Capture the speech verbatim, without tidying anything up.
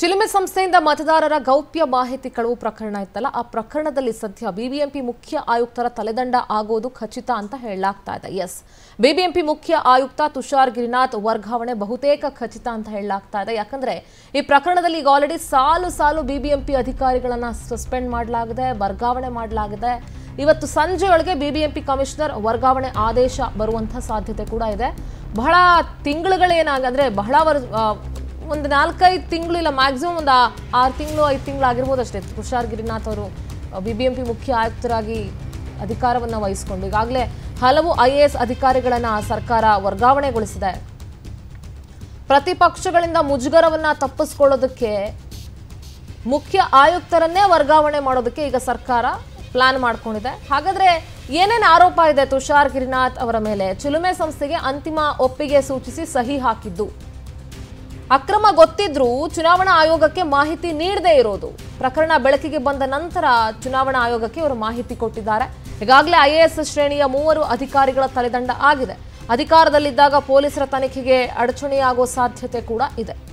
ಚಿಲುಮೆ ಸಂಸ್ಥೆಯಿಂದ ಮತದಾರರ ಗೌಪ್ಯ ಮಾಹಿತಿ ಕಳುವು ಪ್ರಕರಣ ಇತ್ತಲ್ಲ, ಆ ಪ್ರಕರಣದಲ್ಲಿ ಸದ್ಯ ಬಿಬಿಎಂಪಿ ಮುಖ್ಯ ಆಯುಕ್ತರ ತಲೆದಂಡ ಆಗೋದು ಖಚಿತ ಅಂತ ಹೇಳಲಾಗ್ತಾ ಇದೆ. ಎಸ್, ಬಿಬಿಎಂಪಿ ಮುಖ್ಯ ಆಯುಕ್ತ ತುಷಾರ್ ಗಿರಿನಾಥ್ ವರ್ಗಾವಣೆ ಬಹುತೇಕ ಖಚಿತ ಅಂತ ಹೇಳಲಾಗ್ತಾ ಇದೆ. ಯಾಕಂದ್ರೆ ಈ ಪ್ರಕರಣದಲ್ಲಿ ಈಗ ಆಲ್ರೆಡಿ ಸಾಲು ಸಾಲು ಬಿಬಿಎಂಪಿ ಅಧಿಕಾರಿಗಳನ್ನ ಸಸ್ಪೆಂಡ್ ಮಾಡಲಾಗಿದೆ, ವರ್ಗಾವಣೆ ಮಾಡಲಾಗಿದೆ. ಇವತ್ತು ಸಂಜೆಯೊಳಗೆ ಬಿಬಿಎಂಪಿ ಕಮಿಷನರ್ ವರ್ಗಾವಣೆ ಆದೇಶ ಬರುವಂತ ಸಾಧ್ಯತೆ ಕೂಡ ಇದೆ. ಬಹಳ ತಿಂಗಳುಗಳೇನಾಗಂದ್ರೆ ಬಹಳ ಒಂದು ನಾಲ್ಕೈದು ತಿಂಗಳು ಇಲ್ಲ, ಮ್ಯಾಕ್ಸಿಮಮ್ ಒಂದು ಆರು ತಿಂಗಳು ಐದು ತಿಂಗಳು ಆಗಿರ್ಬೋದು ಅಷ್ಟೇ. ತುಷಾರ್ ಗಿರಿನಾಥ್ ಅವರು ಬಿಬಿಎಂಪಿ ಮುಖ್ಯ ಆಯುಕ್ತರಾಗಿ ಅಧಿಕಾರವನ್ನು ವಹಿಸಿಕೊಂಡು ಈಗಾಗಲೇ ಹಲವು ಐ ಎ ಎಸ್ ಅಧಿಕಾರಿಗಳನ್ನ ಸರ್ಕಾರ ವರ್ಗಾವಣೆಗೊಳಿಸಿದೆ. ಪ್ರತಿಪಕ್ಷಗಳಿಂದ ಮುಜುಗರವನ್ನ ತಪ್ಪಿಸ್ಕೊಳ್ಳೋದಕ್ಕೆ ಮುಖ್ಯ ಆಯುಕ್ತರನ್ನೇ ವರ್ಗಾವಣೆ ಮಾಡೋದಕ್ಕೆ ಈಗ ಸರ್ಕಾರ ಪ್ಲಾನ್ ಮಾಡ್ಕೊಂಡಿದೆ. ಹಾಗಾದ್ರೆ ಏನೇನು ಆರೋಪ ಇದೆ ತುಷಾರ್ ಗಿರಿನಾಥ್ ಅವರ ಮೇಲೆ? ಚಿಲುಮೆ ಸಂಸ್ಥೆಗೆ ಅಂತಿಮ ಒಪ್ಪಿಗೆ ಸೂಚಿಸಿ ಸಹಿ ಹಾಕಿದ್ದು, ಅಕ್ರಮ ಗೊತ್ತಿದ್ರೂ ಚುನಾವಣಾ ಆಯೋಗಕ್ಕೆ ಮಾಹಿತಿ ನೀಡದೇ ಇರೋದು, ಪ್ರಕರಣ ಬೆಳಕಿಗೆ ಬಂದ ನಂತರ ಚುನಾವಣಾ ಆಯೋಗಕ್ಕೆ ಅವರು ಮಾಹಿತಿ ಕೊಟ್ಟಿದ್ದಾರೆ. ಈಗಾಗಲೇ ಐ ಎ ಎಸ್ ಶ್ರೇಣಿಯ ಮೂವರು ಅಧಿಕಾರಿಗಳ ತಲೆದಂಡ ಆಗಿದೆ. ಅಧಿಕಾರದಲ್ಲಿದ್ದಾಗ ಪೊಲೀಸರ ತನಿಖೆಗೆ ಅಡಚಣೆಯಾಗುವ ಸಾಧ್ಯತೆ ಕೂಡ ಇದೆ.